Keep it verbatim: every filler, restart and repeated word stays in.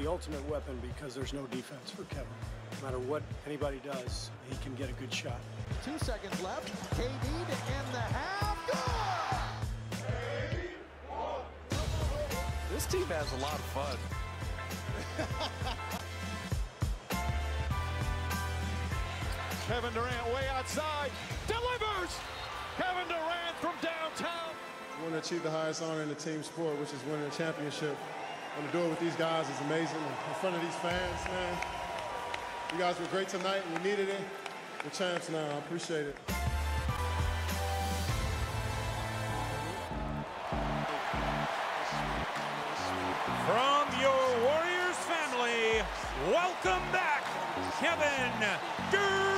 the ultimate weapon because there's no defense for Kevin. No matter what anybody does, he can get a good shot. Two seconds left. K D to end the half. Good! This team has a lot of fun. Kevin Durant way outside. Delivers! Kevin Durant from downtown. I want to achieve the highest honor in the team sport, which is winning a championship. And to do it with these guys is amazing. In front of these fans, man. You guys were great tonight. We needed it. We're champs now. I appreciate it. From your Warriors family, welcome back, Kevin Durant.